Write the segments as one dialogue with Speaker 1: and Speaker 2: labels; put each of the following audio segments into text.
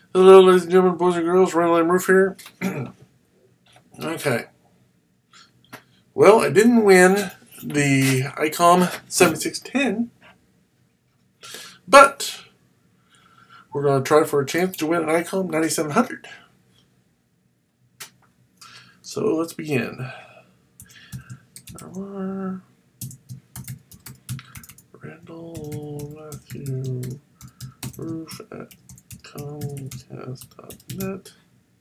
Speaker 1: Hello, ladies and gentlemen, boys and girls. Randall and Rueff here. Okay. Well, I didn't win the Icom 7610, but we're going to try for a chance to win an Icom 9700. So let's begin. Randall, Matthew, Rueff at Comcast.net.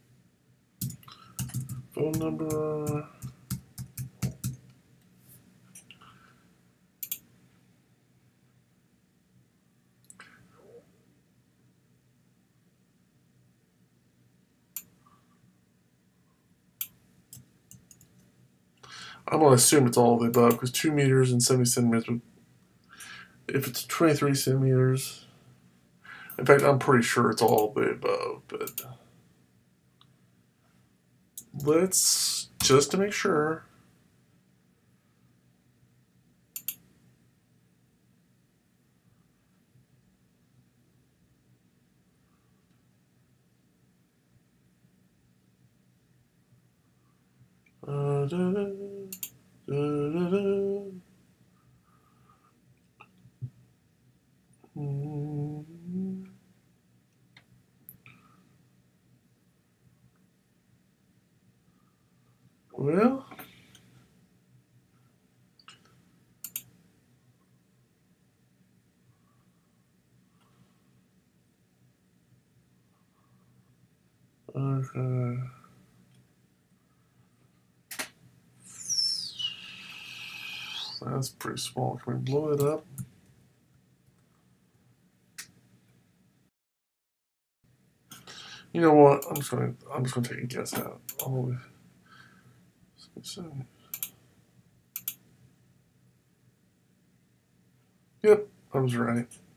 Speaker 1: Phone number. I'm going to assume it's all of the above because 2 meters and 70 centimeters. If it's 23 centimeters, in fact, I'm pretty sure it's all of the above, but let's, just to make sure. Well, okay. That's pretty small. Can we blow it up? You know what? I'm just gonna take a guess out. Yep, I was right.